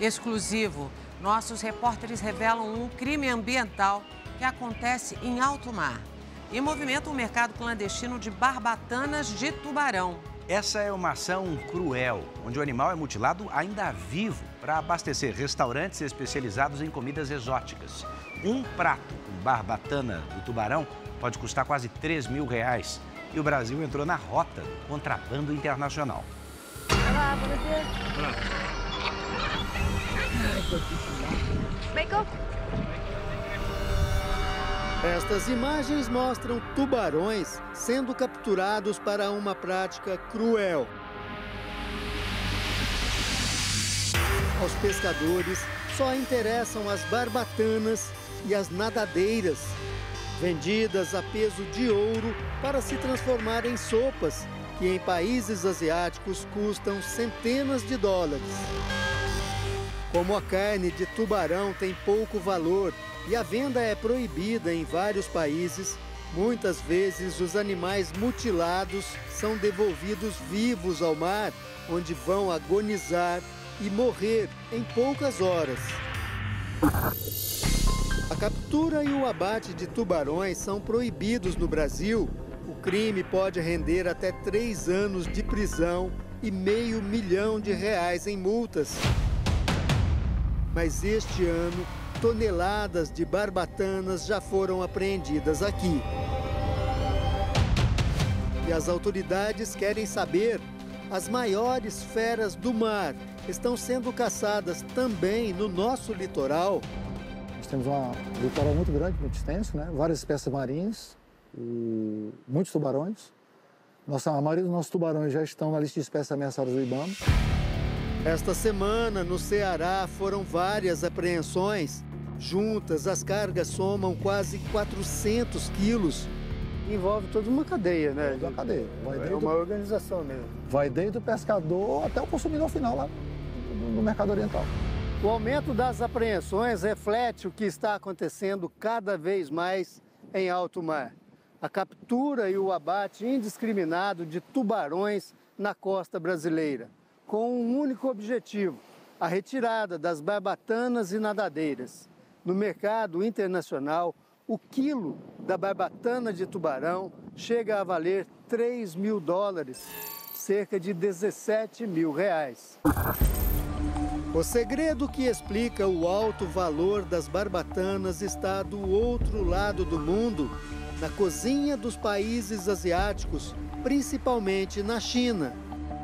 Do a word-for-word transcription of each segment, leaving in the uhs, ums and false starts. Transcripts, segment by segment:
Exclusivo, nossos repórteres revelam um crime ambiental que acontece em alto mar e movimenta o mercado clandestino de barbatanas de tubarão. Essa é uma ação cruel, onde o animal é mutilado ainda vivo para abastecer restaurantes especializados em comidas exóticas. Um prato com barbatana do tubarão pode custar quase três mil reais. E o Brasil entrou na rota do contrabando internacional. Olá, bom dia. Michael? Estas imagens mostram tubarões sendo capturados para uma prática cruel. Aos pescadores só interessam as barbatanas e as nadadeiras, vendidas a peso de ouro para se transformar em sopas, que em países asiáticos custam centenas de dólares. Como a carne de tubarão tem pouco valor e a venda é proibida em vários países, muitas vezes os animais mutilados são devolvidos vivos ao mar, onde vão agonizar e morrer em poucas horas. A captura e o abate de tubarões são proibidos no Brasil. O crime pode render até três anos de prisão e meio milhão de reais em multas. Mas este ano, toneladas de barbatanas já foram apreendidas aqui. E as autoridades querem saber: as maiores feras do mar estão sendo caçadas também no nosso litoral? Nós temos um litoral muito grande, muito extenso, né? Várias espécies marinhas e muitos tubarões. Nossa, a maioria dos nossos tubarões já estão na lista de espécies ameaçadas do IBAMA. Esta semana, no Ceará, foram várias apreensões. Juntas, as cargas somam quase quatrocentos quilos. Envolve toda uma cadeia, né? Toda uma cadeia. Vai É uma organização mesmo. Vai desde o pescador até o consumidor final lá no mercado oriental. O aumento das apreensões reflete o que está acontecendo cada vez mais em alto mar. A captura e o abate indiscriminado de tubarões na costa brasileira, com um único objetivo: a retirada das barbatanas e nadadeiras. No mercado internacional, o quilo da barbatana de tubarão chega a valer três mil dólares, cerca de dezessete mil reais. O segredo que explica o alto valor das barbatanas está do outro lado do mundo, na cozinha dos países asiáticos, principalmente na China.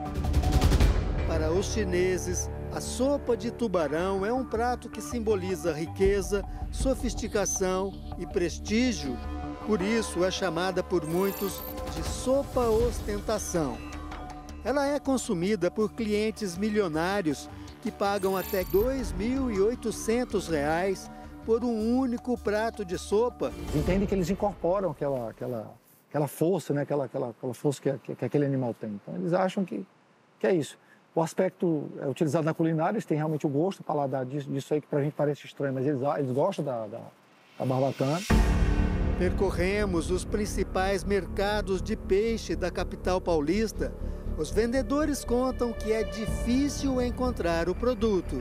Para os chineses, a sopa de tubarão é um prato que simboliza riqueza, sofisticação e prestígio. Por isso é chamada por muitos de sopa ostentação. Ela é consumida por clientes milionários que pagam até dois mil e oitocentos reais por um único prato de sopa. Entendem que eles incorporam aquela, aquela, aquela força, né? aquela, aquela, aquela força que, que, que aquele animal tem. Então eles acham que, que é isso. O aspecto é utilizado na culinária, eles têm realmente o gosto, o paladar disso, disso aí que pra gente parece estranho, mas eles, eles gostam da, da, da barbatana. Percorremos os principais mercados de peixe da capital paulista. Os vendedores contam que é difícil encontrar o produto.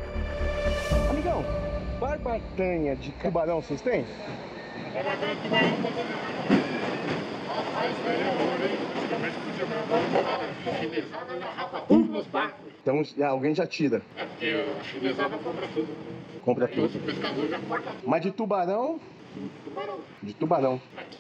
Amigão, barbatanha de tubarão vocês têm? Então alguém já tira. É porque a chinesada compra tudo. Compra tudo. O pescador já corta. Mas de tubarão? Tubarão. De tubarão.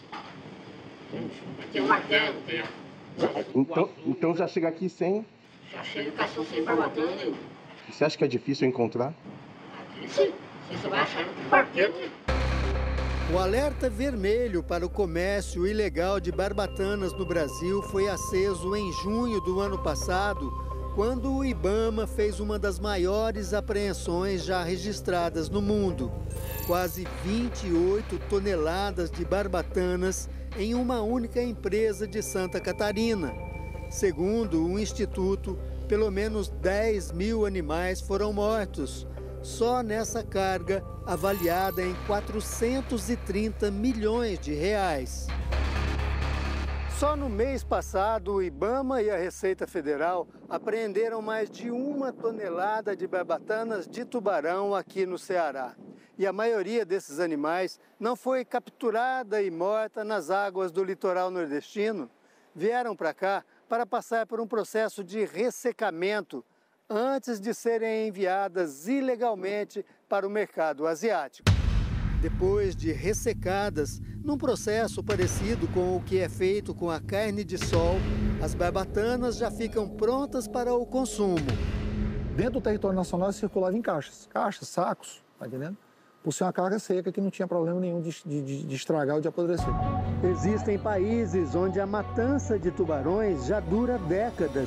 Tem o martelo, tem a... Então, então já chega aqui sem... Já chega o caixão sem barbatana. Você acha que é difícil encontrar? Aqui sim. Você vai achar no parquete. O alerta vermelho para o comércio ilegal de barbatanas no Brasil foi aceso em junho do ano passado, quando o IBAMA fez uma das maiores apreensões já registradas no mundo. Quase vinte e oito toneladas de barbatanas em uma única empresa de Santa Catarina. Segundo o Instituto, pelo menos dez mil animais foram mortos, só nessa carga avaliada em quatrocentos e trinta milhões de reais. Só no mês passado, o IBAMA e a Receita Federal apreenderam mais de uma tonelada de barbatanas de tubarão aqui no Ceará. E a maioria desses animais não foi capturada e morta nas águas do litoral nordestino. Vieram para cá para passar por um processo de ressecamento antes de serem enviadas ilegalmente para o mercado asiático. Depois de ressecadas, num processo parecido com o que é feito com a carne de sol, as barbatanas já ficam prontas para o consumo. Dentro do território nacional, circulava em caixas, caixas, sacos, tá entendendo? Por ser uma carga seca que não tinha problema nenhum de, de, de estragar ou de apodrecer. Existem países onde a matança de tubarões já dura décadas.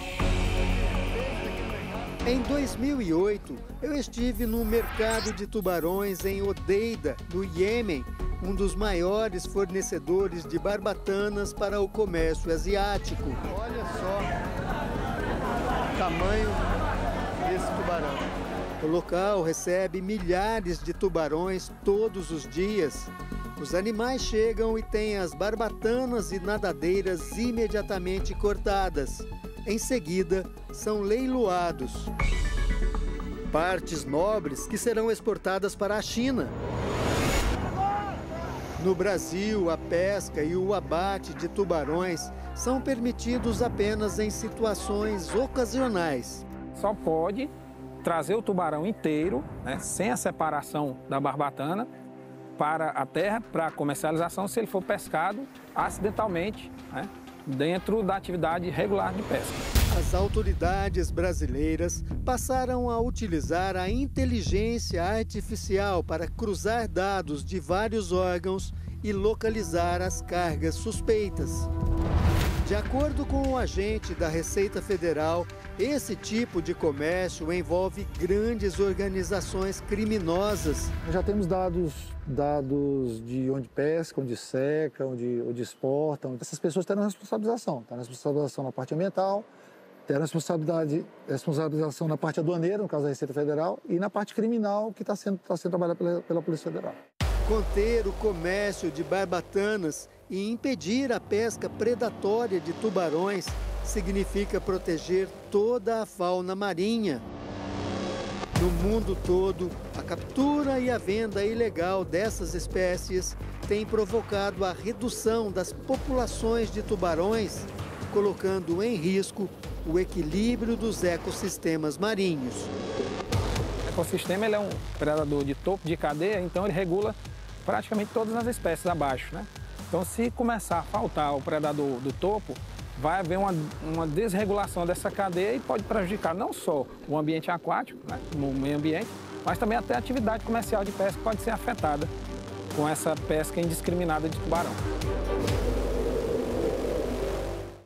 Em dois mil e oito, eu estive no mercado de tubarões em Odeida, no Iêmen, um dos maiores fornecedores de barbatanas para o comércio asiático. Olha só o tamanho desse tubarão. O local recebe milhares de tubarões todos os dias. Os animais chegam e têm as barbatanas e nadadeiras imediatamente cortadas. Em seguida, são leiloados. Partes nobres que serão exportadas para a China. No Brasil, a pesca e o abate de tubarões são permitidos apenas em situações ocasionais. Só pode trazer o tubarão inteiro, né, sem a separação da barbatana, para a terra, para comercialização, se ele for pescado acidentalmente, né, dentro da atividade regular de pesca. As autoridades brasileiras passaram a utilizar a inteligência artificial para cruzar dados de vários órgãos e localizar as cargas suspeitas. De acordo com o agente da Receita Federal, esse tipo de comércio envolve grandes organizações criminosas. Já temos dados, dados de onde pescam, onde secam, onde, onde exportam. Essas pessoas terão responsabilização. Terão responsabilização na parte ambiental, terão responsabilidade, responsabilização na parte aduaneira, no caso da Receita Federal, e na parte criminal, que está sendo, tá sendo trabalhada pela, pela Polícia Federal. Conter o comércio de barbatanas e impedir a pesca predatória de tubarões significa proteger toda a fauna marinha. No mundo todo, a captura e a venda ilegal dessas espécies tem provocado a redução das populações de tubarões, colocando em risco o equilíbrio dos ecossistemas marinhos. O ecossistema ele é um predador de topo de cadeia, então ele regula praticamente todas as espécies abaixo, né? Então, se começar a faltar o predador do topo, vai haver uma, uma desregulação dessa cadeia e pode prejudicar não só o ambiente aquático, né, no meio ambiente, mas também até a atividade comercial de pesca pode ser afetada com essa pesca indiscriminada de tubarão.